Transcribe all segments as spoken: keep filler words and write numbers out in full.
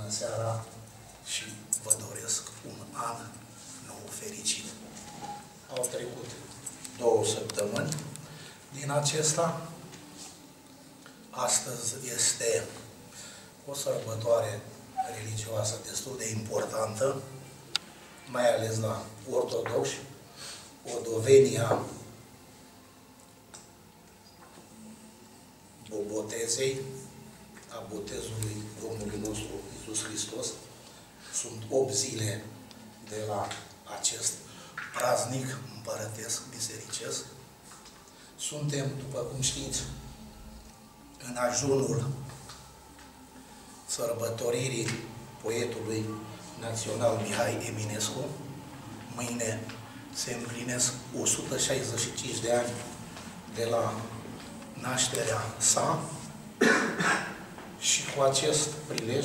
seara și vă doresc un an nou fericit. Au trecut două săptămâni din acesta. Astăzi este o sărbătoare religioasă destul de importantă, mai ales la ortodoxi, Odovenia botezei, a botezului Domnului nostru Iisus Hristos. Sunt opt zile de la acest praznic împărătesc, bisericesc. Suntem, după cum știți, în ajunul sărbătoririi poetului național Mihai Eminescu. Mâine se împlinesc o sută șaizeci și cinci de ani de la nașterea sa și cu acest prilej,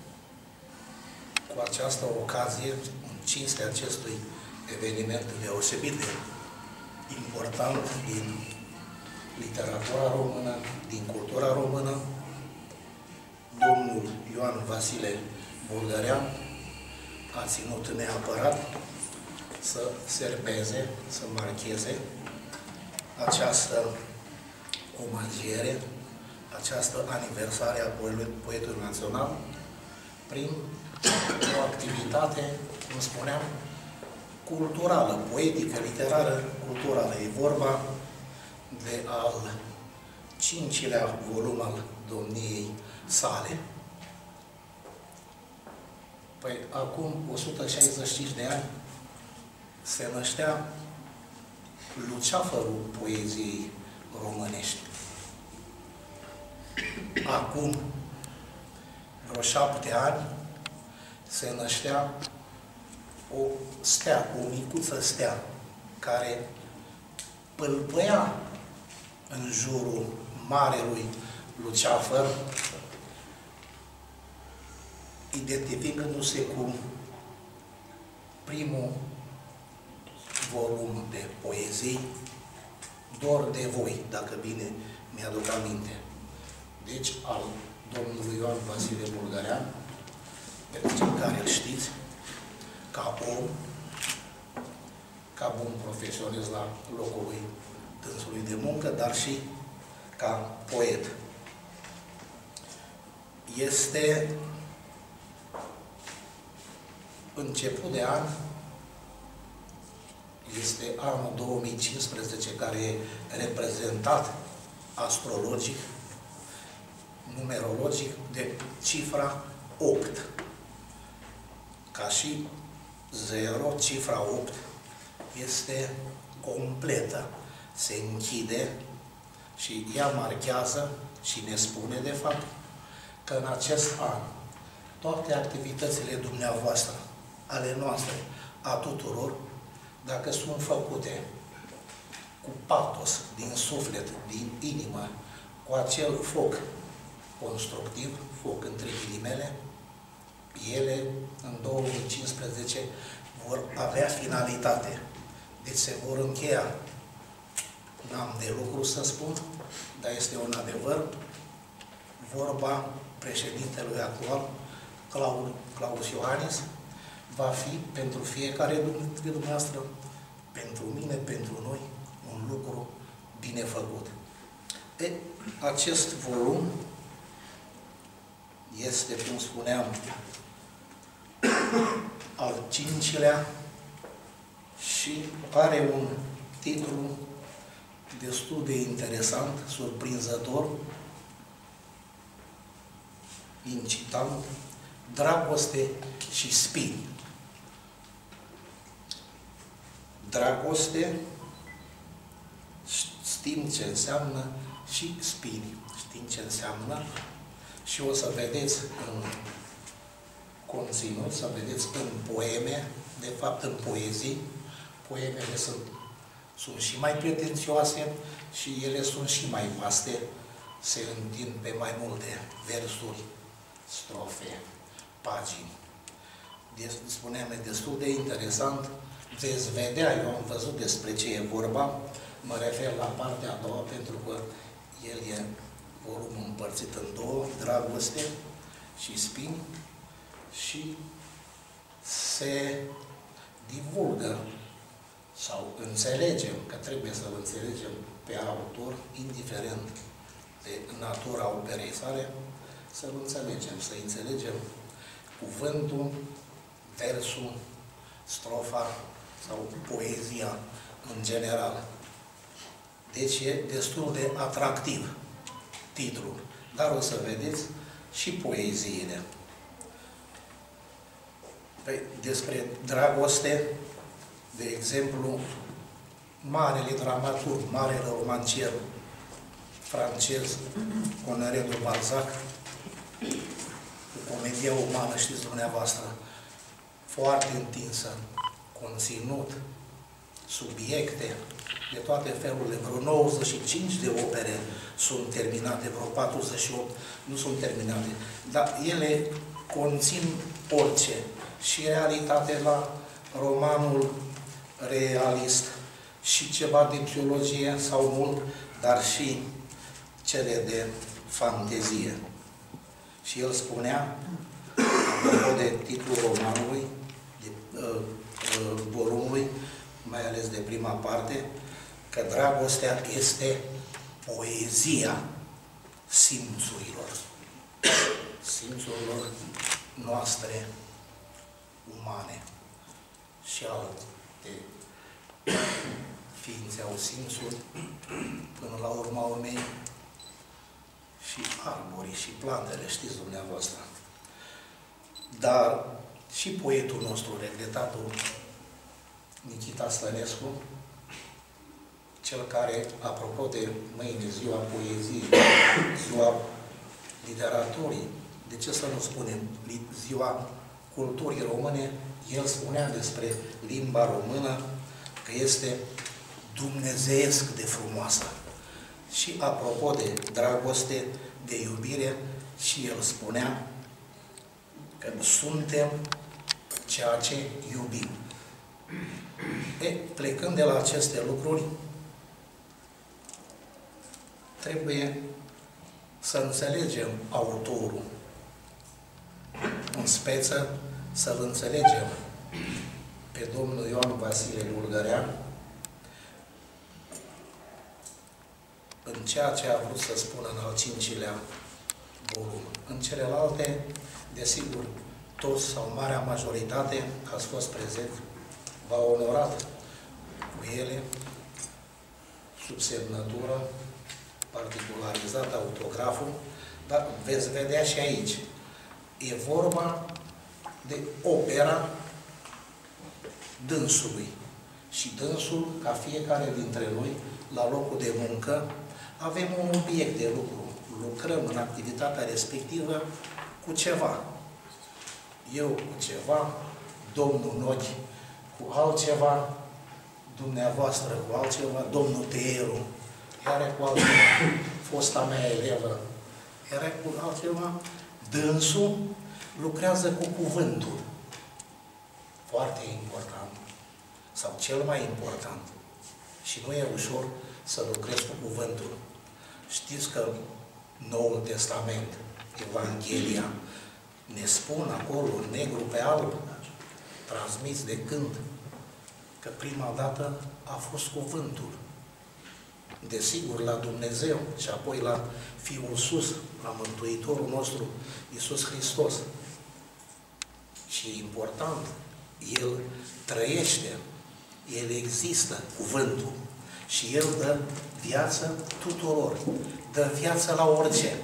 cu această ocazie, în cinstea acestui eveniment deosebit de important din literatura română, din cultura română, domnul Ioan Vasile Bulgărean a ținut neapărat să serpeze, să marcheze această omagiere, această aniversare a poetului național prin o activitate, cum spuneam, culturală, poetică, literară, culturală. E vorba de al cincilea volum al domniei sale. Păi, acum o sută șaizeci și cinci de ani se năștea luceafărul poeziei românești. Acum vreo șapte ani se năștea o stea, o micuță stea, care pâlpâia în jurul marelui luceafăr, identificându-se cu primul volum de poezii, Dor de voi, dacă bine mi-aduc aminte. Deci, al domnului Ioan Vasile Bulgărean, pentru cei care îl știți, ca om, ca bun profesionist la locul lui dânsului de muncă, dar și ca poet. Este început de an, este anul două mii cincisprezece, care e reprezentat astrologic, numerologic, de cifra opt. Ca și zero, cifra opt este completă. Se închide și ea marchează și ne spune, de fapt, că în acest an toate activitățile dumneavoastră, ale noastre, a tuturor, dacă sunt făcute cu patos, din suflet, din inimă, cu acel foc constructiv, foc între ghilimele, ele în două mii cincisprezece vor avea finalitate. Deci se vor încheia. N-am de lucru să spun, dar este un adevăr. Vorba președintelui actual, Claus Iohannis, va fi pentru fiecare dintre dumneavoastră, pentru mine, pentru noi, un lucru bine făcut. E, acest volum este, cum spuneam, al cincilea și are un titlu destul de interesant, surprinzător, incitant, Dragoste și spini. Dragoste, știm ce înseamnă, și spini. Știm ce înseamnă și o să vedeți în conținut, să vedeți în poeme, de fapt în poezii. Poemele sunt, sunt și mai pretențioase și ele sunt și mai vaste, se întind pe mai multe versuri, strofe, pagini. Spuneam, e destul de interesant. Veți vedea, eu am văzut despre ce e vorba, mă refer la partea a doua, pentru că el e volumul împărțit în două, Dragoste și spini. și se divulgă sau înțelegem, că trebuie să-l înțelegem pe autor, indiferent de natura operei sale, să-l înțelegem, să înțelegem cuvântul, versul, strofa sau poezia în general. Deci e destul de atractiv titlul. Dar o să vedeți și poeziile. Păi, despre dragoste, de exemplu, marele dramaturg, marele romancier francez, Honoré de Balzac, cu comedia umană, știți dumneavoastră, foarte întinsă, conținut, subiecte, de toate felurile, vreo nouăzeci și cinci de opere sunt terminate, vreo patruzeci și opt nu sunt terminate, dar ele conțin orice, și realitate la romanul realist, și ceva de psihologie sau mult, dar și cele de fantezie. Și el spunea, apropo de titlul romanului, de uh, uh, volumului, mai ales de prima parte, că dragostea este poezia simțurilor, simțurilor noastre umane și alte ființe au simțuri, până la urma urmei și arborii și plantele, știți dumneavoastră. Dar și poetul nostru, regretatul Nichita Stănescu, cel care, apropo de mâine, ziua poeziei, ziua literaturii, de ce să nu spunem ziua culturii române, el spunea despre limba română că este dumnezeiesc de frumoasă. Și apropo de dragoste, de iubire, și el spunea că suntem ceea ce iubim. E, plecând de la aceste lucruri, trebuie să înțelegem autorul, în speță să-l înțelegem pe domnul Ioan Vasile Bulgărean în ceea ce a vrut să spună în al cincilea volum. În celelalte, desigur, toți sau marea majoritate ați fost prezent, v-a onorat cu ele, sub semnătură, particularizat autograful, dar veți vedea și aici. E vorba de opera dânsului. Și dânsul, ca fiecare dintre noi, la locul de muncă, avem un obiect de lucru. Lucrăm în activitatea respectivă cu ceva. Eu cu ceva, domnul Nochi cu altceva, dumneavoastră cu altceva, domnul Teieru, iar cu altceva, fosta mea elevă, iar cu altceva, dânsul lucrează cu cuvântul. Foarte important. Sau cel mai important. Și nu e ușor să lucrezi cu cuvântul. Știți că Noul Testament, Evanghelia, ne spun acolo, negru pe alb, transmis de când, că prima dată a fost cuvântul. Desigur, la Dumnezeu și apoi la Fiul sus, la Mântuitorul nostru, Iisus Hristos. Și e important, El trăiește, El există, cuvântul. Și El dă viață tuturor. Dă viață la orice.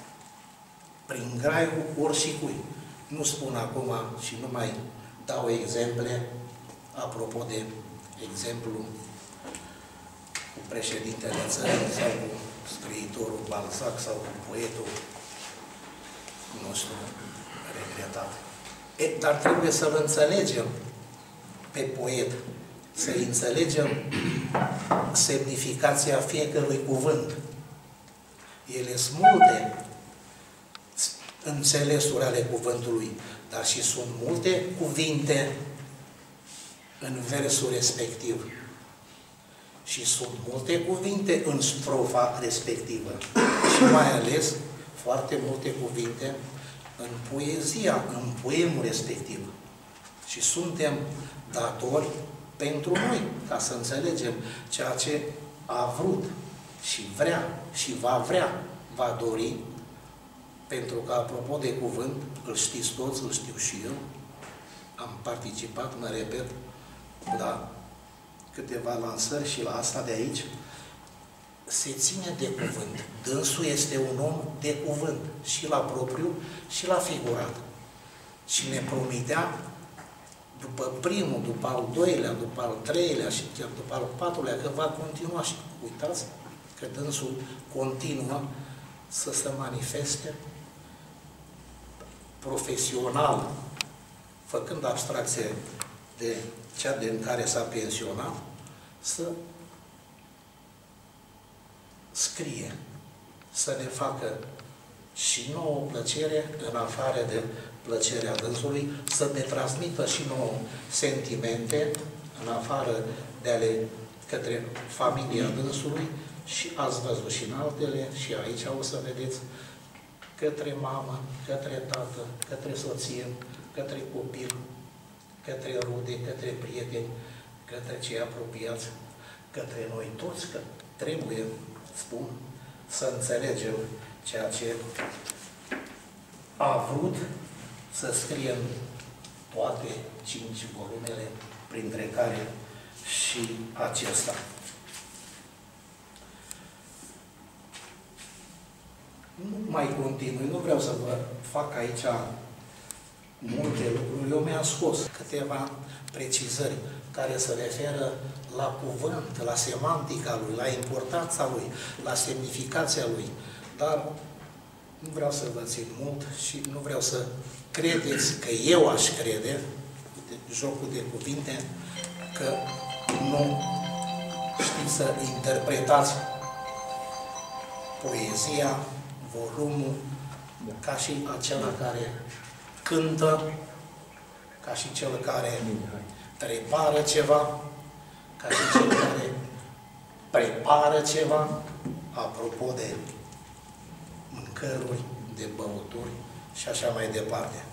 Prin graiul oricui. Nu spun acum și nu mai dau exemple, apropo de exemplu cu președintele țării sau cu scriitorul Balzac sau cu poetul nostru regretat. E, dar trebuie să-l înțelegem pe poet, să înțelegem semnificația fiecărui cuvânt. Ele sunt multe înțelesuri ale cuvântului, dar și sunt multe cuvinte în versul respectiv. Și sunt multe cuvinte în strofa respectivă. Și mai ales foarte multe cuvinte în poezia, în poemul respectiv. Și suntem datori pentru noi, ca să înțelegem ceea ce a vrut și vrea și va vrea, va dori, pentru că, apropo de cuvânt, îl știți toți, îl știu și eu, am participat, mă repet, la câteva lansări și la asta de aici, se ține de cuvânt. Dânsul este un om de cuvânt, și la propriu, și la figurat. Și ne promitea, după primul, după al doilea, după al treilea și chiar după al patrulea, că va continua. Și uitați că dânsul continuă să se manifeste profesional, făcând abstracție de cea din care s-a pensionat, să scrie, să ne facă și nouă plăcere, în afară de plăcerea dânsului, să ne transmită și nouă sentimente, în afară de ale către familia dânsului, și ați văzut și în altele, și aici o să vedeți, către mamă, către tată, către soție, către copil, către rude, către prieteni, către cei apropiați, către noi toți, că trebuie, spun, să înțelegem ceea ce a vrut să scrie în toate cinci volumele, printre care și acesta. Nu mai continui, nu vreau să vă fac aici multe lucruri. Eu mi-am scos câteva precizări care se referă la cuvânt, la semantica lui, la importanța lui, la semnificația lui. Dar nu vreau să vă țin mult și nu vreau să credeți că eu aș crede, uite, jocul de cuvinte, că nu știți să interpretați poezia, volumul, ca și acela care cântă, ca și cel care prepară ceva, ca și cel care prepară ceva, apropo de mâncăruri, de băuturi și așa mai departe.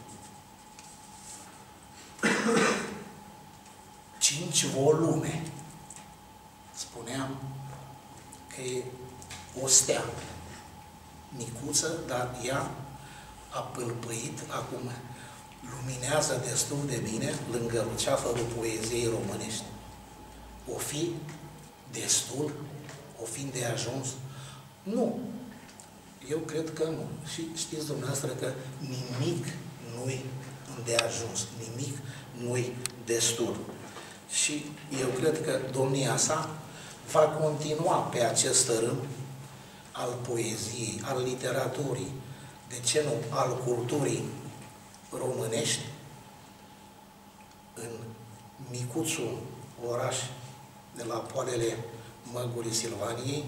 Cinci volume. Spuneam că e o stea micuță, dar ea a pâlpâit, acum luminează destul de bine lângă luceafărul poeziei românești. O fi destul? O fi de ajuns? Nu. Eu cred că nu. Și știți dumneavoastră că nimic nu-i de ajuns, nimic nu-i destul. Și eu cred că domnia sa va continua pe acest rând al poeziei, al literaturii, de ce nu, al culturii românești, în micuțul oraș de la poalele Măgurii Silvaniei,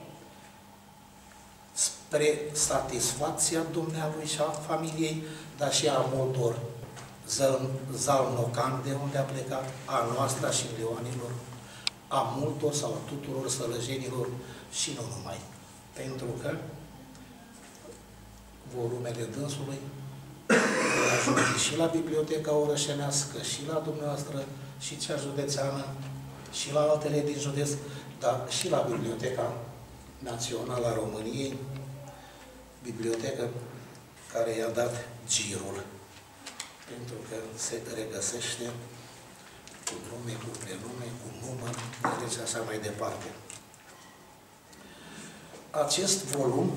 spre satisfacția dumnealui și a familiei, dar și a multor zalnocan de unde a plecat, a noastră și leoanilor, a multor sau a tuturor sălăjenilor și nu numai. Pentru că volumele dânsului ajunge și la Biblioteca Orășenească, și la dumneavoastră, și cea județeană, și la altele din județ, dar și la Biblioteca Națională a României, bibliotecă care i-a dat girul, pentru că se regăsește cu nume, cu prenume, cu număr, și așa mai departe. Acest volum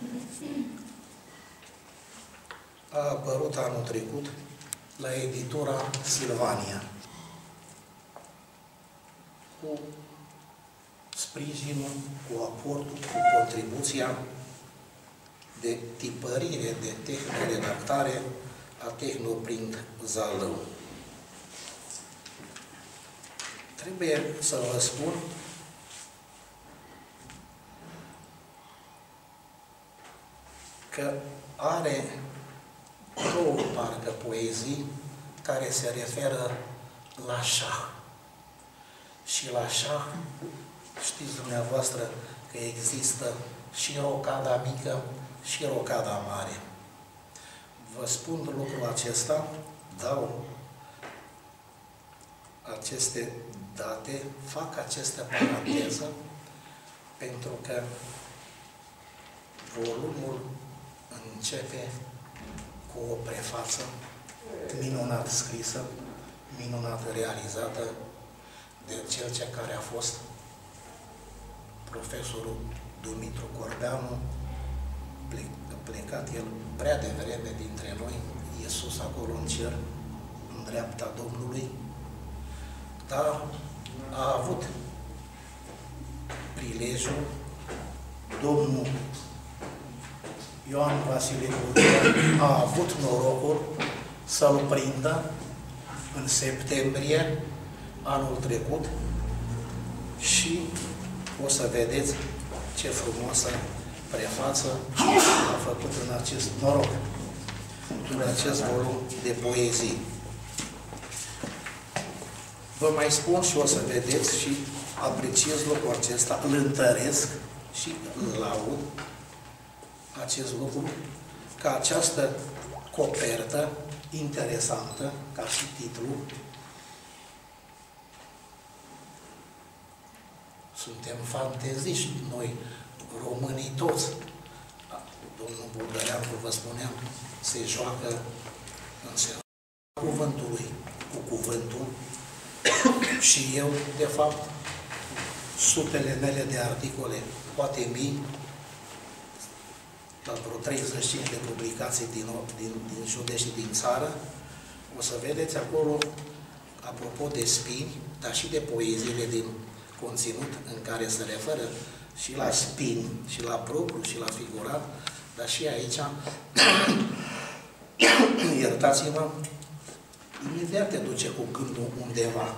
a apărut anul trecut la editura Silvania, cu sprijinul, cu aportul, cu contribuția de tipărire, de tehnoredactare a Tehnoprint Zalău. Trebuie să vă spun că are două, parcă, poezii care se referă la șah. Și la șah, știți dumneavoastră că există și rocada mică și rocada mare. vă spun lucrul acesta, dau aceste date, fac această paranteză, pentru că volumul începe cu o prefață minunat scrisă, minunat realizată de cel ce care a fost profesorul Dumitru Corbeanu, plecat el prea devreme dintre noi, Iisus acolo în cer, în dreapta Domnului, dar a avut prilejul domnul Ioan Vasile Bulgar a avut norocul să-l prindă în septembrie anul trecut și o să vedeți ce frumoasă prefață a făcut în acest noroc, în acest volum de poezii. Vă mai spun și o să vedeți și apreciez lucrul acesta, îl întăresc și îl laud acest lucru, ca această copertă interesantă, ca și titlu. Suntem fanteziști, noi, românii toți. Domnul Bulgăreanu, vă spuneam, se joacă în sensul cuvântului cu cuvântul și eu, de fapt, sutele mele de articole, poate mii, la vreo treizeci de publicații din, din, din județ și din țară, o să vedeți acolo, apropo de spini, dar și de poeziile din conținut în care se referă și la spini, și la propriu, și la figurat, dar și aici, iertați-mă, imediat te duce cu gândul undeva.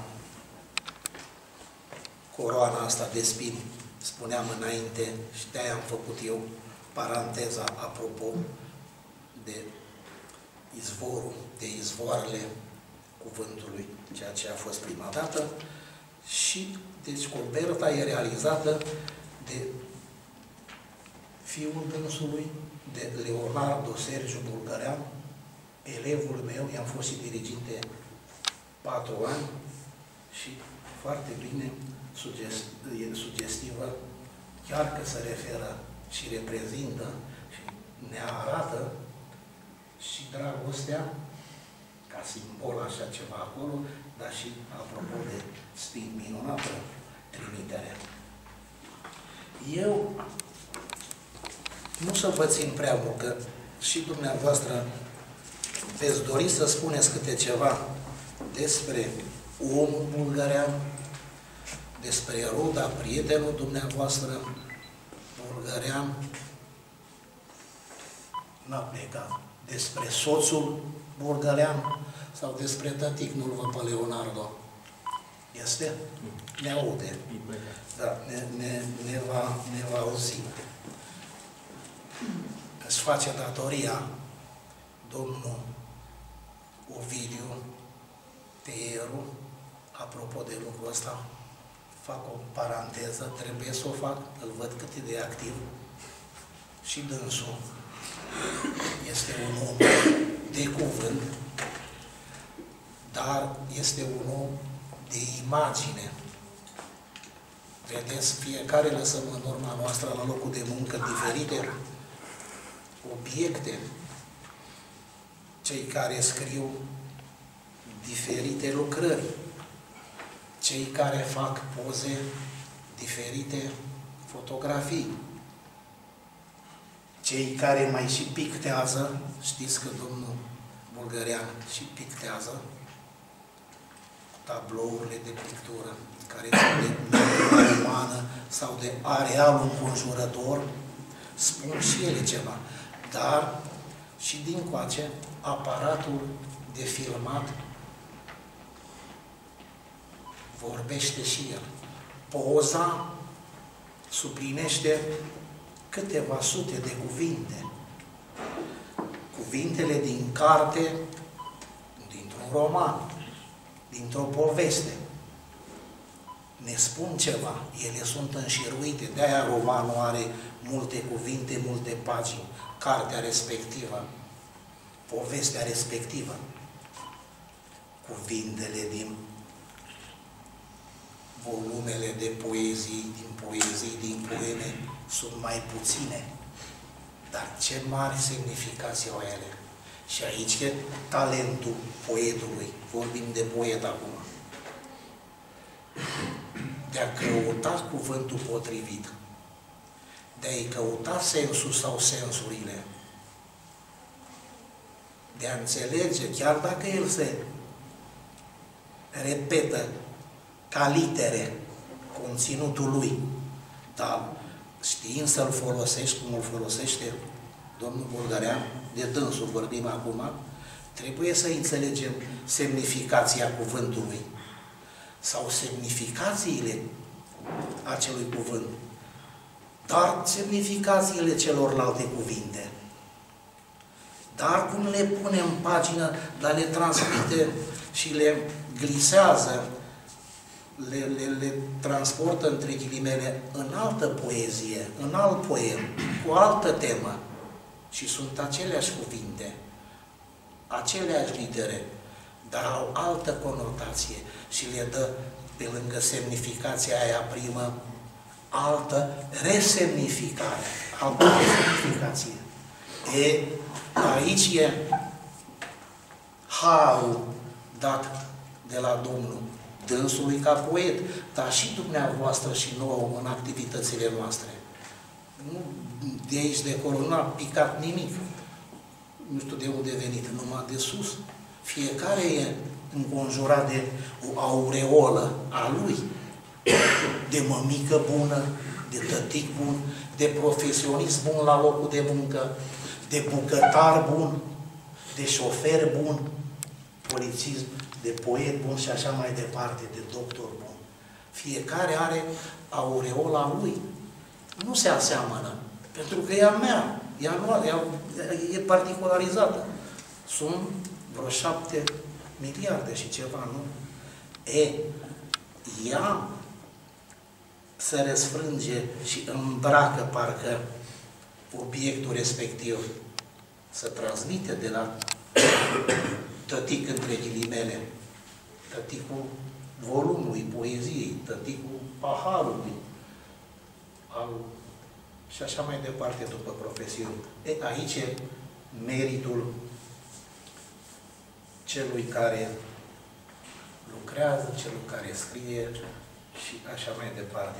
Coroana asta de spini, spuneam înainte, și de-aia am făcut eu paranteza apropo de izvorul, de izvoarele cuvântului, ceea ce a fost prima dată. Și, deci, coperta e realizată de fiul dânsului, de Leonardo Sergiu Bulgăreanu, elevul meu, i-am fost și diriginte patru ani și foarte bine sugest, e sugestivă, chiar că se referă și reprezintă și ne arată și dragostea, ca simbol așa ceva acolo, dar și apropo de spin minunată trimitere. Eu nu să vă țin prea mult, că și dumneavoastră veți dori să spuneți câte ceva despre omul bulgărean, despre ruda, prietenul dumneavoastră bulgărean, n-a plecat, despre soțul bulgărean sau despre tătic, nu-l văd pe Leonardo. Este? Ne aude. Da, ne, ne, ne, va, ne va auzi. Îți face datoria domnul Ovidiu Teieru, apropo de lucrul ăsta, fac o paranteză, trebuie să o fac, îl văd cât e de activ și dânsul este un om de cuvânt, dar este un om de imagine. Vedeți, fiecare lăsăm în urma noastră la locul de muncă diferite obiecte, cei care scriu diferite lucrări, cei care fac poze, diferite fotografii, cei care mai și pictează, știți că domnul Bulgărean și pictează, tablourile de pictură, care sunt de natura umană sau de arealul înconjurător, spun și ele ceva, dar și dincoace aparatul de filmat vorbește și el. Poza suplinește câteva sute de cuvinte. Cuvintele din carte, dintr-un roman, dintr-o poveste, ne spun ceva. Ele sunt înșiruite, de-aia romanul are multe cuvinte, multe pagini, cartea respectivă. povestea respectivă. Cuvintele din volumele de poezii, din poezii, din poeme, sunt mai puține. Dar ce mare semnificație au ele. Și aici e talentul poetului. Vorbim de poet acum. De a căuta cuvântul potrivit. De a-i căuta sensul sau sensurile. De a înțelege, chiar dacă el se repetă ca litere conținutul lui, dar știind să-l folosești cum îl folosește domnul Bulgărean, de dânsul vorbim acum, trebuie să înțelegem semnificația cuvântului sau semnificațiile acelui cuvânt, dar semnificațiile celorlalte cuvinte. Dar cum le pune în pagină, dar le transmite și le glisează, le, le, le transportă între ghilimele în altă poezie, în alt poem, cu altă temă. Și sunt aceleași cuvinte, aceleași litere, dar au altă conotație și le dă, pe lângă semnificația aia primă, altă resemnificare, altă resemnificație. E, aici e harul dat de la Domnul, dânsului ca poet, dar și dumneavoastră și nouă în activitățile noastre. Nu, de aici, de acolo, nu a picat nimic. Nu știu de unde a venit, numai de sus. Fiecare e înconjurat de o aureolă a lui. De mămică bună, de tătic bun, de profesionist bun la locul de muncă, de bucătar bun, de șofer bun, polițist, de poet bun și așa mai departe, de doctor bun. Fiecare are aureola lui. Nu se aseamănă, pentru că e a mea, e a noastră, e particularizată. Sunt vreo șapte miliarde și ceva, nu? E, ea se răsfrânge și îmbracă parcă obiectul respectiv, să transmite de la tătic între ghilimele, tăticul volumului poeziei, tăticul paharului, al, și așa mai departe după profesiuni. E, aici e meritul celui care lucrează, celui care scrie și așa mai departe.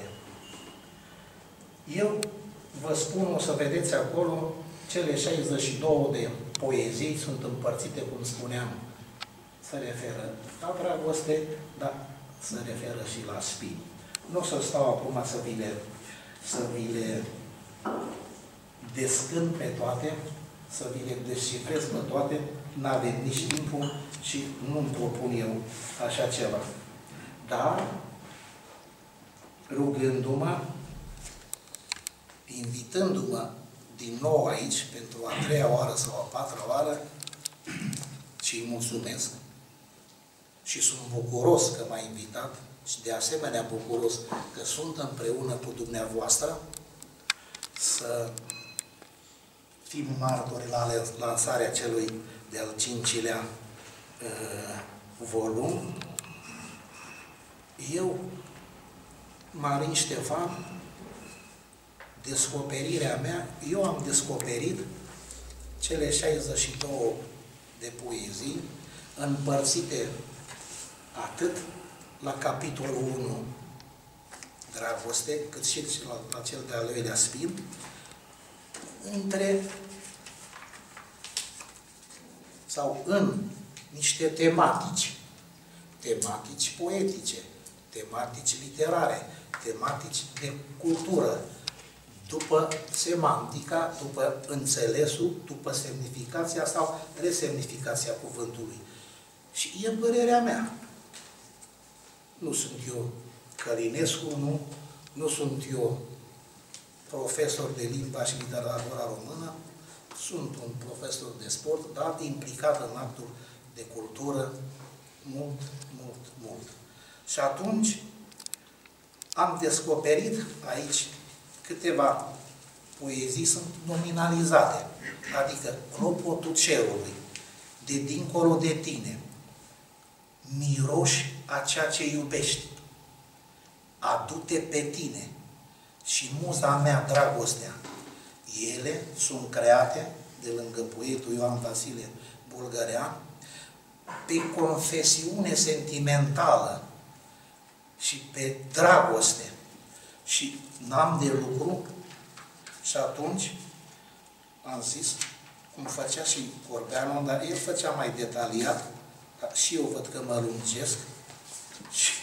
Eu vă spun, o să vedeți acolo, cele șaizeci și două de poezii sunt împărțite, cum spuneam, se referă la dragoste, dar se referă și la spini. Nu o să stau acum să vi le, să vi le descând pe toate, să vi le descifrez pe toate, n-avem nici timpul și nu-mi propun eu așa ceva. Dar, rugându-mă, invitându-mă din nou aici, pentru a treia oară sau a patra oară, și îi mulțumesc și sunt bucuros că m-a invitat și de asemenea bucuros că sunt împreună cu dumneavoastră să fim martori la lansarea celui de-al cincilea uh, volum. Eu, Marin Ștefan, descoperirea mea, eu am descoperit cele șaizeci și două de poezii împărțite atât la capitolul unu, dragoste, cât și la, la cel de-al doilea, spin, între sau în niște tematici, tematici poetice, tematici literare, tematici de cultură, după semantica, după înțelesul, după semnificația sau resemnificația cuvântului. Și e părerea mea. Nu sunt eu Călinescu, nu, nu sunt eu profesor de limba și literatura română, sunt un profesor de sport, dar implicat în actul de cultură mult, mult, mult. Și atunci am descoperit aici câteva poezii sunt nominalizate, adică clopotul cerului. de dincolo de tine, miroși a ceea ce iubești, adu-te pe tine și muza mea, dragostea. Ele sunt create de lângă poetul Ioan Vasile Bulgărean pe confesiune sentimentală și pe dragoste. Și n-am de lucru și atunci am zis, cum făcea și Corbeanu, dar el făcea mai detaliat, și eu văd că mă lungesc și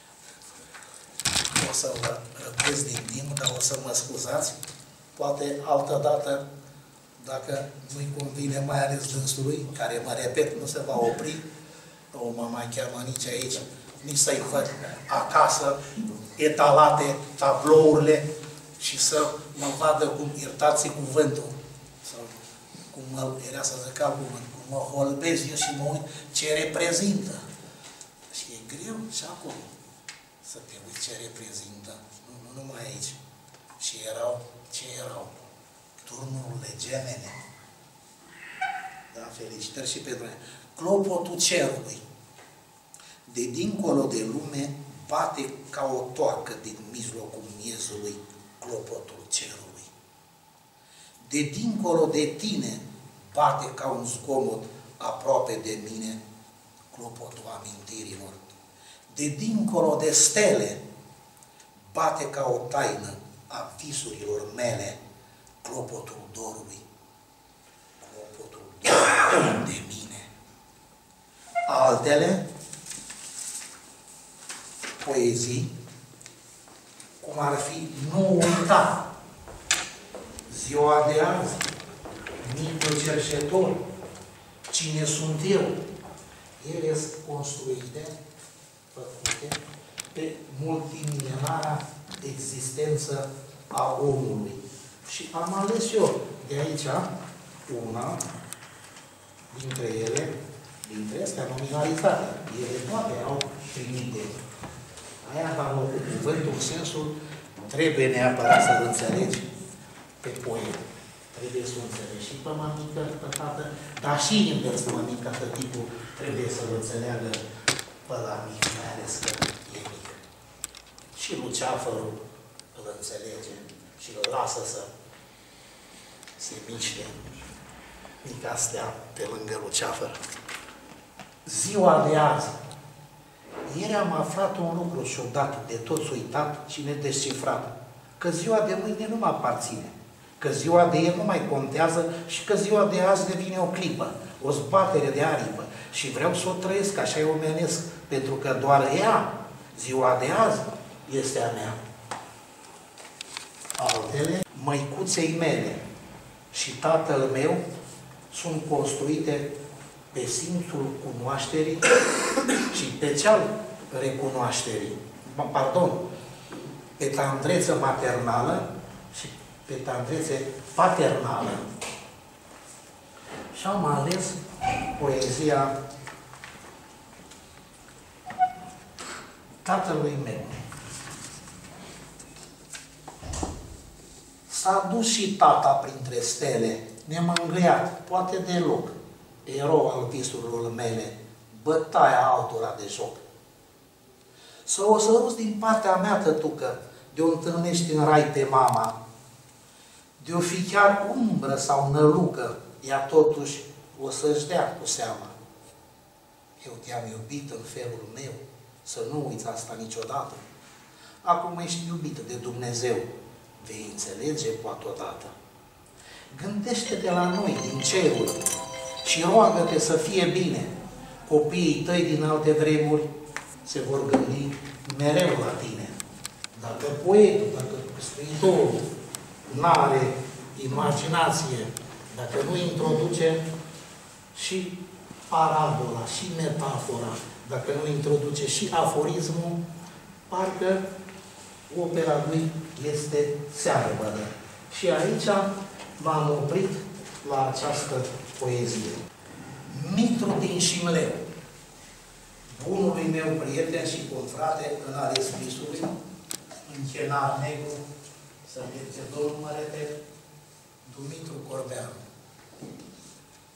o să vă răpesc din timp, dar o să mă scuzați. Poate altă dată, dacă nu-i convine, mai ales dânsului, care, mă repet, nu se va opri, o mă mai cheamă nici aici, nici să-i văd acasă etalate tablourile și să mă vadă cum, iertați cuvântul, sau cum mă, era să zic alt cuvânt, cum mă holbez eu și mă uit ce reprezintă. Și e greu și acolo să te uiți ce reprezintă, nu, nu numai aici. Și erau, ce erau? Turnurile gemene. Da, felicitări și pentru noi. Clopotul cerului. De dincolo de lume bate ca o toacă din mijlocul miezului clopotul cerului. De dincolo de tine bate ca un zgomot aproape de mine clopotul amintirilor. De dincolo de stele bate ca o taină a visurilor mele clopotul dorului. Clopotul dorului de mine. Altele poezii, cum ar fi Nu uita, Ziua de azi, Mitul cerșetor, Cine sunt eu? Ele sunt construite, făcute pe multimilenara existență a omului. Și am ales eu de aici una dintre ele, dintre astea nominalizate. Ele toate au trimite. Aia am luat cuvântul, sensul, trebuie neapărat să-l înțelegi pe poet. Trebuie să-l înțelegi și pe mămică, pe tată, dar și invers, mămică, tăticul, trebuie să-l înțeleagă pe la mic, mai ales că e mic. Și Luceafărul îl înțelege și îl lasă să se miște mica stea pe lângă Luceafăr. Ziua de azi. Ieri am aflat un lucru ciudat, de toți uitat și nedescifrat. Că ziua de mâine nu mă aparține. Că ziua de ieri nu mai contează și că ziua de azi devine o clipă, o zbatere de aripă. Și vreau să o trăiesc, așa eu omenesc, pentru că doar ea, ziua de azi, este a mea. Altele, măicuței mele și tatăl meu sunt construite pe simțul cunoașterii și pe cel recunoașterii. Pardon, pe tandreță maternală și pe tandrețe paternală. Și am ales poezia tatălui meu. S-a dus și tata printre stele, nemângâiat, poate deloc, erou al visurilor mele, bătaia altora de joc. Să o săruți din partea mea, tătucă, de-o întâlnești în rai pe mama, de-o fi chiar umbră sau nălucă, ea totuși o să-și dea cu seama. Eu te-am iubit în felul meu, să nu uiți asta niciodată. Acum ești iubită de Dumnezeu, vei înțelege poate odată. Gândește-te la noi din ceruri și roagă-te să fie bine. Copiii tăi din alte vremuri se vor gândi mereu la tine. Dacă poetul, dacă scriitorul n-are imaginație, dacă nu introduce și parabola, și metafora, dacă nu introduce și aforismul, parcă opera lui este searbădă. Și aici m-am oprit la această poezie. Mitru din Șimleu, bunului meu prieten și confrate în ales visului, închenar negru, să merge Domnul, mă repet, Dumitru Corbeanu.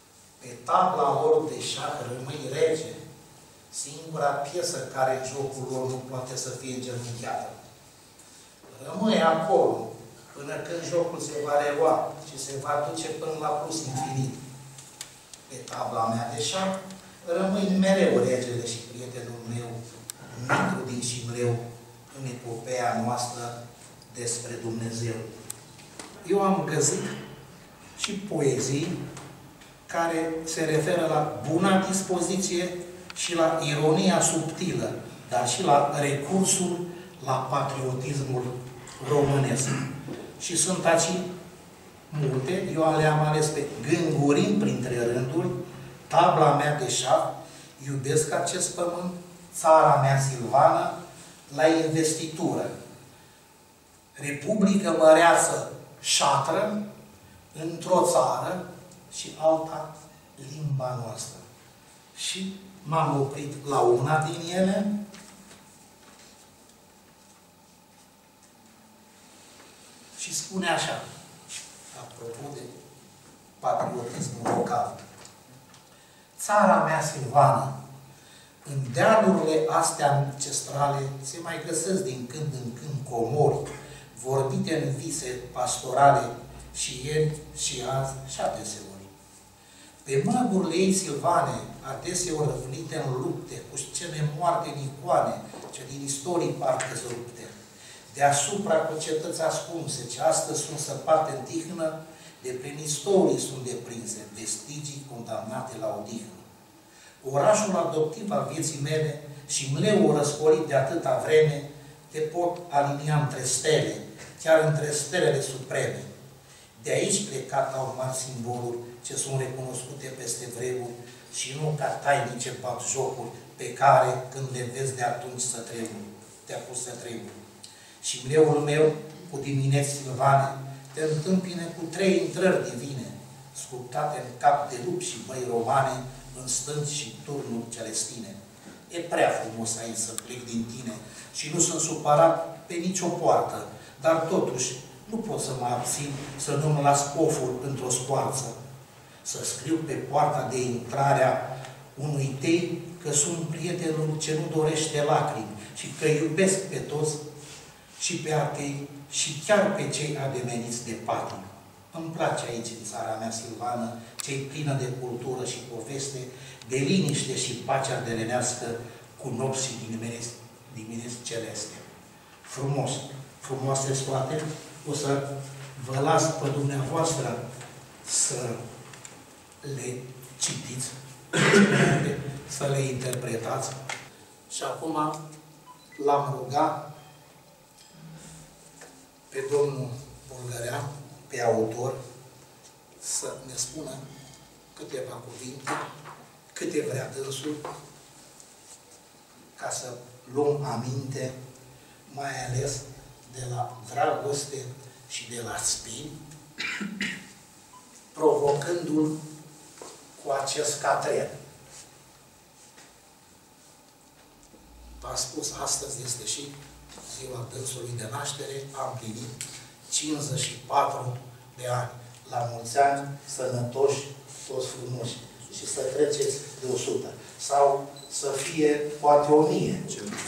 Pe tabla lor de șah rămâi rege, singura piesă care în jocul lor nu poate să fie îngenunchiată. Rămâi acolo, până când jocul se va relua și se va duce până la plus infinit. Pe tabla mea de șah rămâi mereu regele și prietenul meu, mitru din Șimleu, în epopeea noastră despre Dumnezeu. Eu am găsit și poezii care se referă la buna dispoziție și la ironia subtilă, dar și la recursul la patriotismul românesc. Și sunt aici multe, eu le-am ales pe Gângurin printre rânduri, tabla mea de șah, iubesc acest pământ, țara mea silvană, la investitură. Republică măreață șatră, într-o țară și alta limba noastră. Și m-am oprit la una din ele. Și spune așa, apropo de patriotismul local. Țara mea silvană, în dealurile astea ancestrale se mai găsesc din când în când comori, vorbite în vise pastorale și ieri și azi și adeseori. Pe măgurile ei silvane, adeseori răvnite în lupte, cu scene moarte în icoane, ce din istorii parcă zrupte. Deasupra cu cetăți ascunse, ce astăzi sunt săpate în tihnă, de prin istorii sunt deprinse, vestigii condamnate la odihnă. Orașul adoptiv al vieții mele și mleul răscolit de atâta vreme, te pot alinia între stele, chiar între stelele supreme. De aici plecat au mari simboluri ce sunt recunoscute peste vremuri și nu ca tainice batjocuri pe care, când le vezi de atunci, să tremuri, te-a pus să tremuri. Și mleul meu, cu dimineți silvane, te întâmpine cu trei intrări divine, sculptate în cap de lupi și băi romane, în stânci și turnuri celestine. E prea frumos aici să plec din tine și nu sunt supărat pe nicio poartă, dar totuși nu pot să mă abțin să nu-mi las oful într-o scoarță, să scriu pe poarta de intrarea unui tei că sunt prietenul ce nu dorește lacrimi și că iubesc pe toți și pe atei și chiar pe cei ademeniți de patim. Îmi place aici, în țara mea silvană, ce-i plină de cultură și poveste, de liniște și pace ardelenească, cu nopți și dimineți, dimineți celeste. Frumos, frumoase toate, o să vă las pe dumneavoastră să le citiți, să le interpretați. Și acum l-am rugat pe domnul Bulgărean, pe autor, să ne spună câteva cuvinte, câte vrea dânsul, ca să luăm aminte, mai ales de la dragoste și de la spini, provocându-l cu acest catren. V-am spus, astăzi este și ziua dânsului de naștere, am plinit cincizeci și patru de ani. La mulți ani, sănătoși, toți frumoși. Și să treceți de o sută. Sau să fie poate o mie.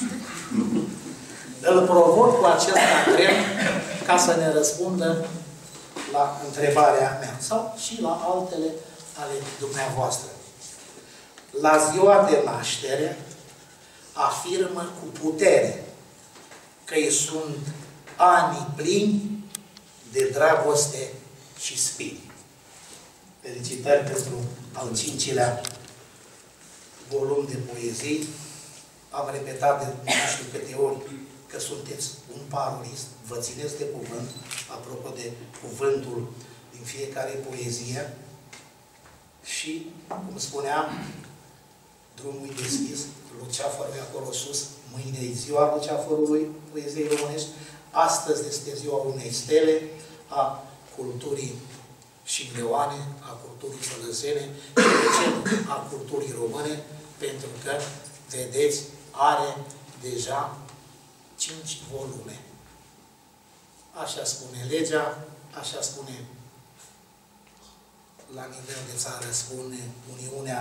Îl provoc cu acest catren ca să ne răspundă la întrebarea mea. Sau și la altele ale dumneavoastră. La ziua de naștere afirmă cu putere că îi sunt ani plini de dragoste și spini. Felicitări pentru al cincilea volum de poezii. Am repetat de nu știu câte ori că sunteți un parolist, vă țineți de cuvânt, apropo de cuvântul din fiecare poezie. Și, cum spuneam, drumul e deschis, luceafărul e acolo sus, mâine e ziua luceafărului poeziei românești, astăzi este ziua unei stele a culturii șimleoane, a culturii sălăzene și a culturii române, pentru că, vedeți, are deja cinci volume. Așa spune legea, așa spune la nivel de țară spune Uniunea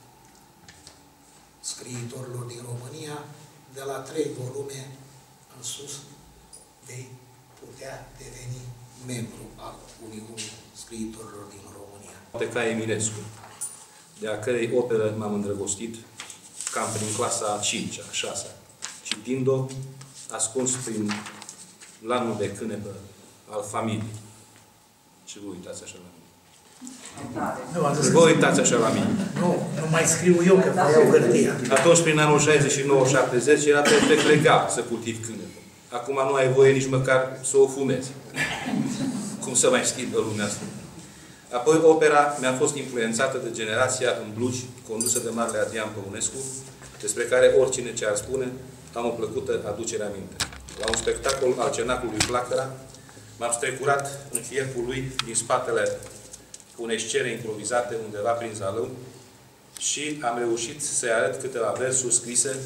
Scriitorilor din România, de la trei volume în sus vei putea deveni membru al Uniunii Scriitorilor din România. Teca Eminescu, de a cărei operă m-am îndrăgostit cam prin clasa a cincea, a șasea. Citind-o, ascuns prin lanul de cânepă al familiei. Și vă uitați așa la mine. Nu, vă uitați așa la mine. Nu, nu mai scriu eu, că vă iau hârtia. Atunci, prin anul șaizeci și nouă șaptezeci, era perfect legal să cultivi cânepă. Acum nu ai voie nici măcar să o fumezi. Cum să mai schimbă lumea asta? Apoi, opera mi-a fost influențată de generația în blugi, condusă de marele Adrian Păunescu, despre care oricine ce ar spune, am o plăcută aducere aminte. La un spectacol al Cenaclului Flacăra, m-am strecurat în fieful lui din spatele unei scene improvizate undeva prin Zalău și am reușit să-i arăt câteva versuri scrise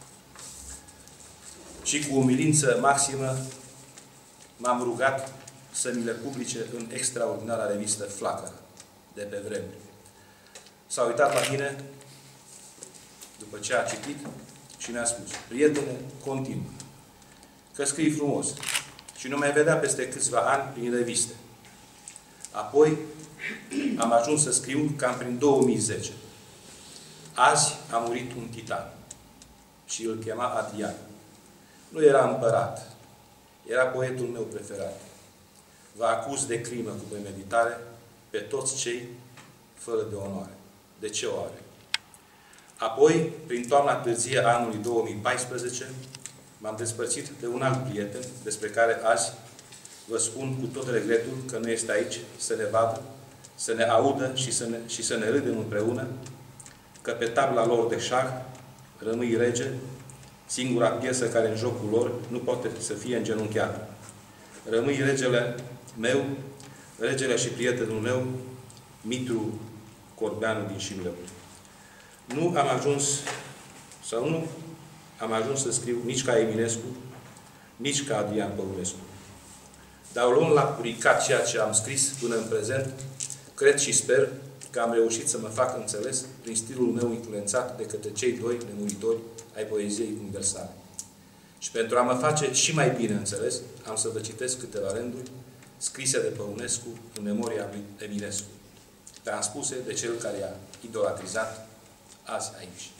și cu umilință maximă m-am rugat să mi le publice în extraordinara revistă Flacăra, de pe vremuri. S-a uitat la mine după ce a citit și mi-a spus: prietene, continuă, că scrii frumos. Și nu mai vedea peste câțiva ani prin reviste. Apoi am ajuns să scriu cam prin două mii zece. Azi a murit un titan și îl chema Adrian. Nu era împărat, era poetul meu preferat. Vă acuz de crimă cu premeditare pe toți cei fără de onoare. De ce o are? Apoi, prin toamna târzie a anului două mii paisprezece, m-am despărțit de un alt prieten, despre care azi vă spun cu tot regretul că nu este aici să ne vadă, să ne audă și să ne, și să ne râdem împreună, că pe tabla lor de șah rămâi rege, singura piesă care în jocul lor nu poate să fie îngenunchiată. Rămâi regele meu, regele și prietenul meu, Mitru Corbeanu din Șimleu. Nu am ajuns, sau nu am ajuns să scriu nici ca Eminescu, nici ca Adrian Păunescu. Dar luând la puricat ceea ce am scris până în prezent, cred și sper că am reușit să mă fac înțeles prin stilul meu influențat de către cei doi nemuritori ai poeziei universale. Și pentru a mă face și mai bine înțeles, am să vă citesc câteva rânduri scrise de Păunescu în memoria lui Eminescu, transpuse de cel care i-a idolatrizat azi aici.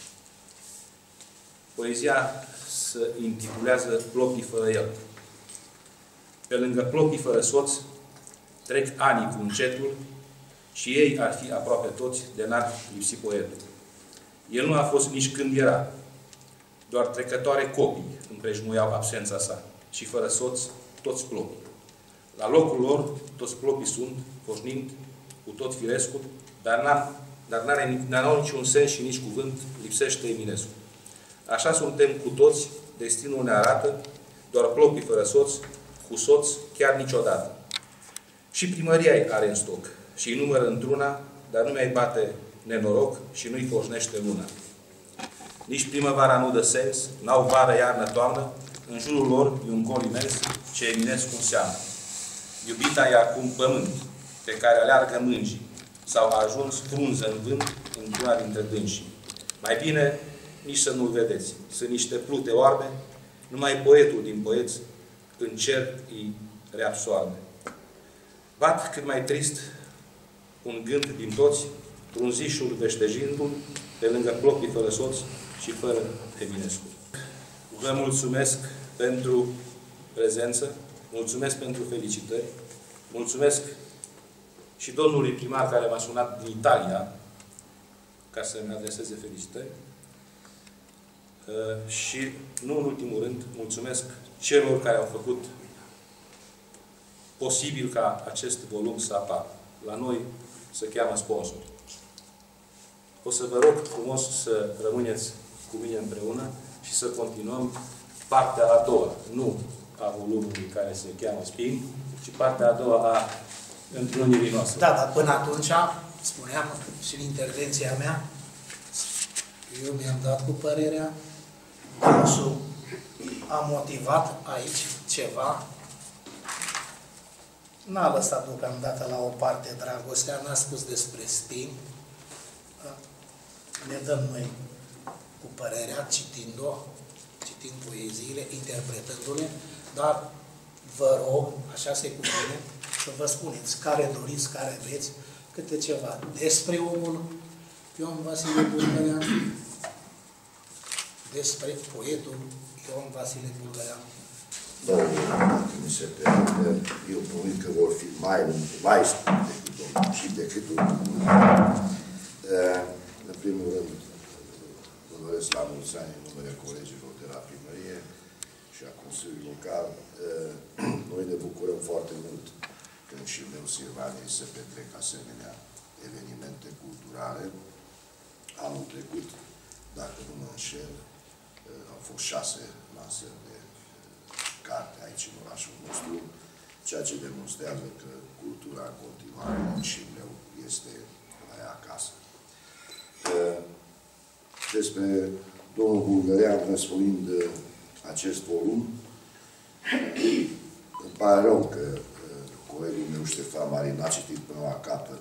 Poezia se intitulează Plopii fără el. Pe lângă plopii fără soț, trec anii cu încetul și ei ar fi aproape toți de n-ar lipsi poetul. El nu a fost nici când era, doar trecătoare copii împrejmuiau absența sa și fără soț, toți plopii. La locul lor, toți plopii sunt, foșnind cu tot firescul, dar n-au niciun sens și nici cuvânt, lipsește Eminescu. Așa suntem cu toți, destinul ne arată, doar plopii fără soț, cu soț chiar niciodată. Și primăria are în stoc și îi numără într-una, dar nu mai bate nenoroc și nu-i foșnește luna. Nici primăvara nu dă sens, n-au vară, iarnă, toamnă, în jurul lor e un gol imens ce Eminescu înseamnă. Iubita e acum pământ, pe care aleargă mângii, sau a ajuns frunză în vânt într-una dintre dânsii. Mai bine nici să nu-l vedeți. Sunt niște plute oarbe, numai poetul din poeți în cer îi reabsoarbe. Bat cât mai trist un gând din toți, frunzișul veștejindu-l, pe lângă plopii fără soț și fără Eminescu. Vă mulțumesc pentru prezență, mulțumesc pentru felicitări, mulțumesc și domnului primar care m-a sunat din Italia ca să-mi adreseze felicitări. Uh, și, nu în ultimul rând, mulțumesc celor care au făcut posibil ca acest volum să apară. La noi se cheamă sponsor. O să vă rog frumos să rămâneți cu mine împreună și să continuăm partea a doua, nu a volumului care se cheamă Spin, ci partea a doua a întrunirii noastre. Da, dar până atunci, spuneam și în intervenția mea, eu mi-am dat cu părerea, dânsul a motivat aici ceva n-a lăsat deocamdată la o parte dragostea, n-a spus despre spini. Ne dăm noi cu părerea, citind-o, citind poeziile, interpretându-le, dar vă rog, așa se cuvine, să vă spuneți care doriți, care vreți, câte ceva despre omul Ion Vasile Bulgărean, despre poetul Ion Vasile Bulgărean. Da, dacă mi se permite, eu promit că vor fi mai, mai scurt decât domnul și decât domnul. În primul rând, vă doresc la mulți ani în numele colegilor de la primărie și a Consiliului Local. Noi ne bucurăm foarte mult când și în Silvaniei se petrec asemenea evenimente culturale. Anul trecut, dacă nu mă înșel, au fost șase lansări de carte aici în orașul nostru, ceea ce demonstrează că cultura în continuare în Șimleu este la ea acasă. Despre domnul Bulgărean, răspunind acest volum, îmi pare rău că colegul meu Ștefan Marin n-a citit până la capăt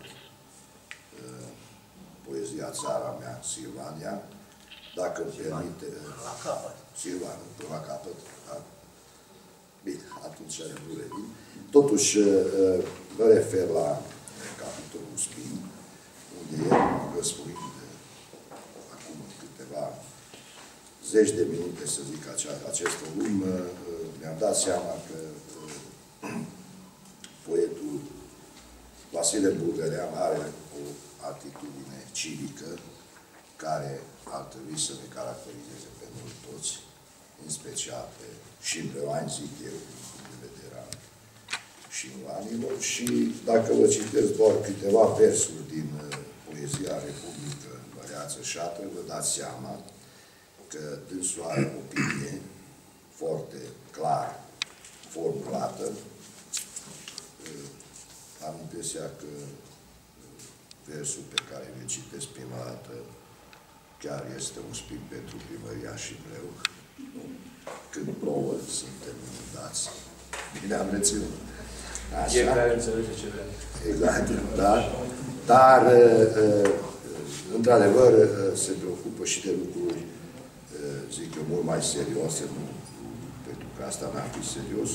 poezia Țara mea, Silvania, dacă îmi permite... La capăt. Silvania, până la capăt, da? Bine, atunci nu revin. Totuși, mă refer la capitolul Spin, unde el, răspunind acum câteva zeci de minute, să zic, acest volum, mi-am dat seama că poetul Vasile Bulgărean are o atitudine civică care ar trebui să ne caracterizeze pe noi toți, în special pe șimleoani, zic eu, din punct de vedere al șimleoanilor. Și dacă vă citesc doar câteva versuri din poezia Republică Băreață Șatră, vă dați seama că dânsul are o opinie foarte clar formulată. Am impresia că versul pe care îl citesc prima dată chiar este un spin pentru primăria Șimleu. Când plouă, suntem inundați. Bine am reținut. Fiecare înțelege ce vrea. Exact, da? Dar, într-adevăr, se preocupă și de lucruri, zic eu, mult mai serioase, nu pentru că asta n-ar fi serios.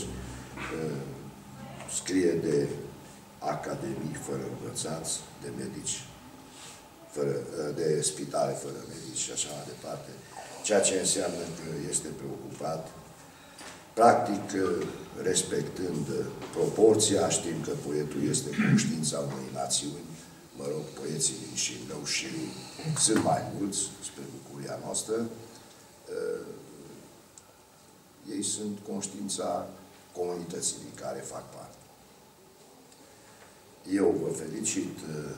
Scrie de academii fără învățați, de medici, fără, de spitale fără medici și așa mai departe. Ceea ce înseamnă că este preocupat, practic, respectând proporția, știm că poetul este conștiința unei națiuni, mă rog, poeții din Șimleu și sunt mai mulți, spre bucuria noastră, ei sunt conștiința comunității din care fac parte. Eu vă felicit,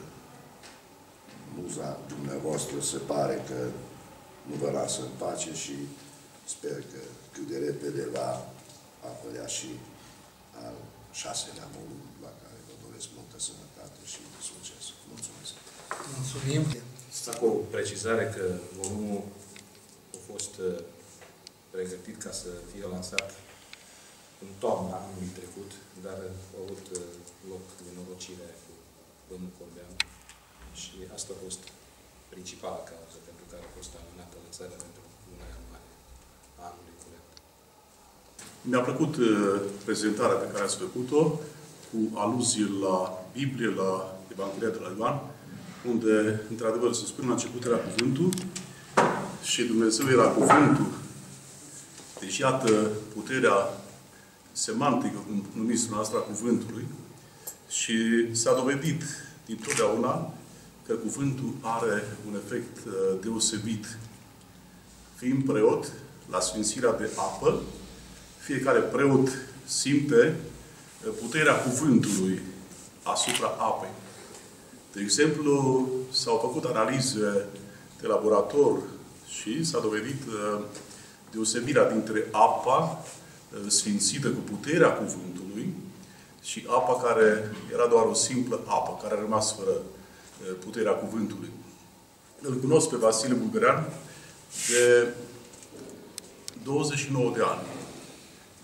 muza dumneavoastră se pare că nu vă lasă în pace și sper că cât de repede va apărea și al șaselea volum, la care vă doresc multă sănătate și succes. Mulțumesc! Mulțumim! Fac o precizare că volumul a fost pregătit ca să fie lansat în toamna anului trecut, dar a avut loc nenorocirea cu domnul Corbeanu și asta a fost principala cauză pentru care a fost amânată lansarea pentru luna ianuarie a anului curent. Mi-a plăcut prezentarea pe care ați făcut-o, cu aluzie la Biblie, la Evanghelia de la Ioan, unde, într-adevăr, se spune la început era cuvântul și Dumnezeu era cuvântul. Deci, iată, puterea semantică, cum numiți dumneavoastră, a cuvântului, și s-a dovedit dintotdeauna că cuvântul are un efect deosebit. Fiind preot, la sfințirea de apă, fiecare preot simte puterea cuvântului asupra apei. De exemplu, s-au făcut analize de laborator și s-a dovedit deosebirea dintre apa sfințită cu puterea cuvântului și apa care era doar o simplă apă, care a rămas fără puterea cuvântului. Îl cunosc pe Vasile Bulgărean de douăzeci și nouă de ani.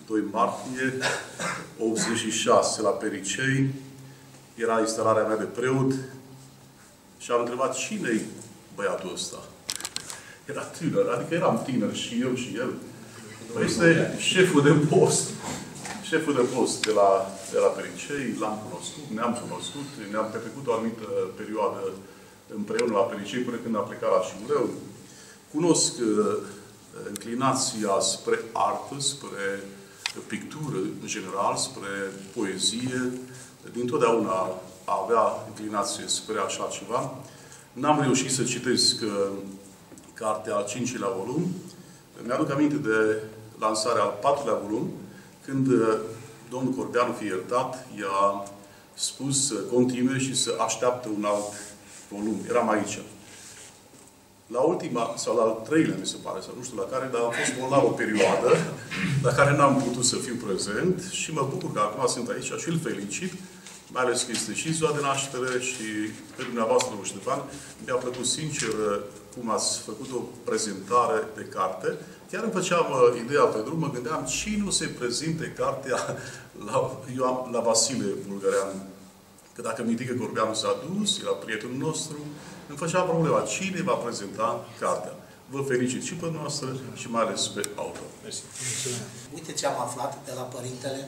doi martie optzeci și șase la Pericei. Era instalarea mea de preot și am întrebat cine-i băiatul ăsta. Era tânăr, adică eram tânăr și eu și el. Păi este șeful de post. Șeful de post de la, de la Pericei, l-am cunoscut, ne-am cunoscut, ne-am petrecut o anumită perioadă împreună la Pericei până când am plecat la Șiuleu. Cunosc uh, înclinația spre artă, spre pictură în general, spre poezie. Dintotdeauna avea înclinație spre așa ceva. N-am reușit să citesc uh, cartea al cincilea volum. Mi-aduc aminte de lansarea al patrulea volum, când uh, domnul Corbeanu, fie iertat, i-a spus să continue și să așteaptă un alt volum. Eram aici. La ultima, sau la al treilea, mi se pare, sau nu știu la care, dar am fost bolnav o perioadă la care n-am putut să fiu prezent și mă bucur că acum sunt aici și îl felicit, mai ales că este și ziua de naștere și pe dumneavoastră, domnul Ștefan, mi-a plăcut sincer cum ați făcut o prezentare de carte. Chiar îmi făceam uh, ideea pe drum, mă gândeam cine nu se prezinte cartea la, Ioan, la Vasile Bulgăreanu. Că dacă Mitică Corbeanu s-a dus, era prietenul nostru, îmi făcea problema cine va prezenta cartea. Vă felicit și pe noastră și mai ales pe autor. Mersi. Uite ce am aflat de la părintele.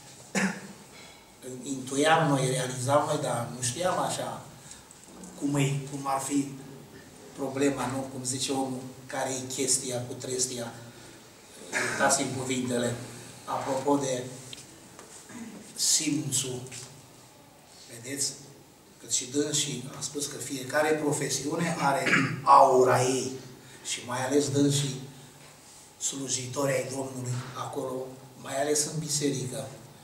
Intuiam noi, realizam noi, dar nu știam așa cum, e, cum ar fi problema, nu? Cum zice omul, care e chestia cu trestia. Uitați-mi cuvintele. Apropo de simțul, vedeți? Că și dânsii a spus că fiecare profesiune are aura ei. Și mai ales dânsii slujitori ai Domnului acolo, mai ales în biserică.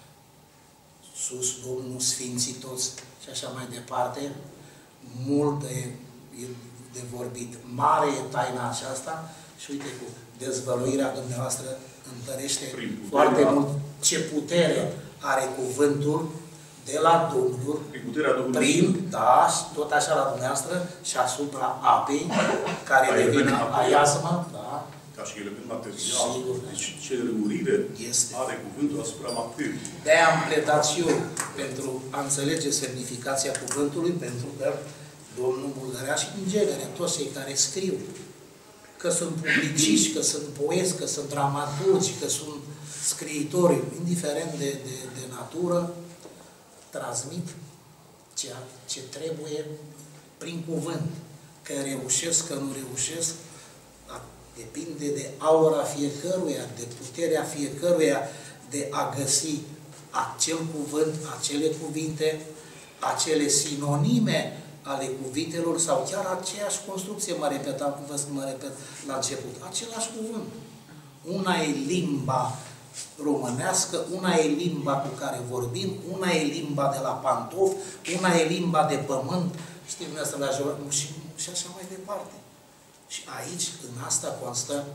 Sus, Domnul, Sfinții toți și așa mai departe. Mult de, de vorbit. Mare e taina aceasta și uite cu dezvăluirea dumneavoastră întărește foarte mult ce putere are cuvântul de la Domnul, prin, da, tot așa la dumneavoastră și asupra apei, care devine aiasmă, da. Ca și element material. Sigur. Deci ce rămurire este. Are cuvântul asupra materiei. De-aia am pledat și eu pentru a înțelege semnificația cuvântului, pentru că domnul Bulgărea și în genere, toți cei care scriu, că sunt publiciști, că sunt poeți, că sunt dramaturgi, că sunt scriitori, indiferent de, de, de natură, transmit ceea ce trebuie prin cuvânt. Că reușesc, că nu reușesc, depinde de aura fiecăruia, de puterea fiecăruia de a găsi acel cuvânt, acele cuvinte, acele sinonime ale cuvintelor sau chiar aceeași construcție, mă repetam, mă repet la început, același cuvânt. Una e limba românească, una e limba cu care vorbim, una e limba de la pantof, una e limba de pământ, știi, asta la și, și așa mai departe. Și aici, în asta constă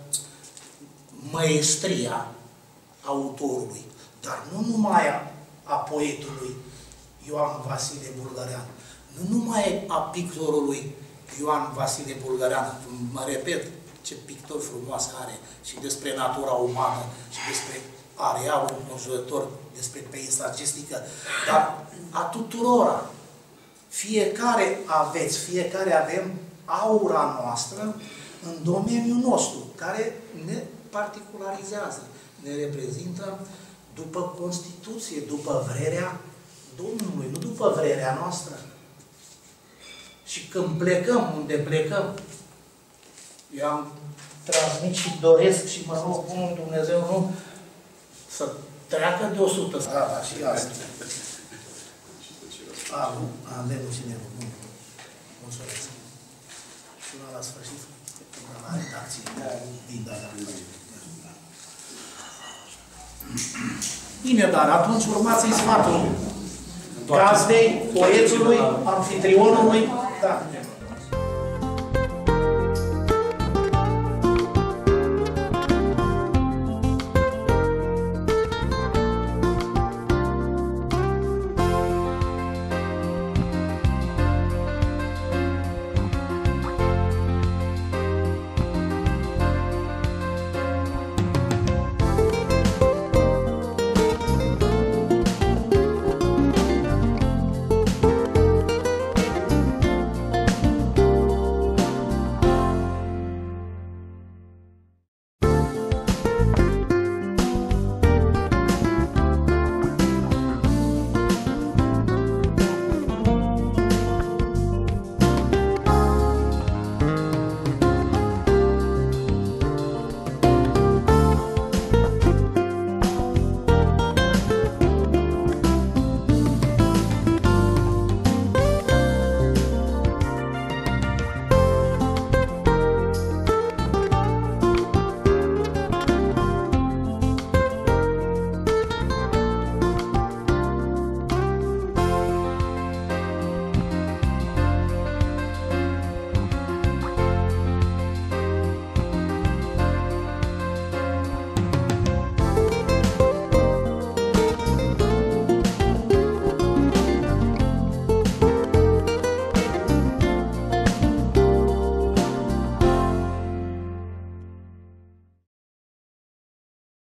măestria autorului, dar nu numai a, a poetului Ioan Vasile Bulgăreanu, nu numai a pictorului Ioan Vasile Bulgăreanu, mă repet, ce pictor frumos are și despre natura umană și despre arealul înconjurător, despre peisagistică, dar a tuturora. Fiecare aveți, fiecare avem aura noastră în domeniul nostru, care ne particularizează, ne reprezintă după Constituție, după vrerea Domnului, nu după vrerea noastră. Și când plecăm, unde plecăm, eu am transmit și doresc și mă rog bunul Dumnezeu, nu, să treacă de o sută. Da, da, și asta. A, nu, am lemnul și nebun. Nu. Mulțumesc. Și una la sfârșit, una la redacție. Din da, da. Bine, dar atunci urmați-i sfatul gazdei, poetului, anfitrionului, da.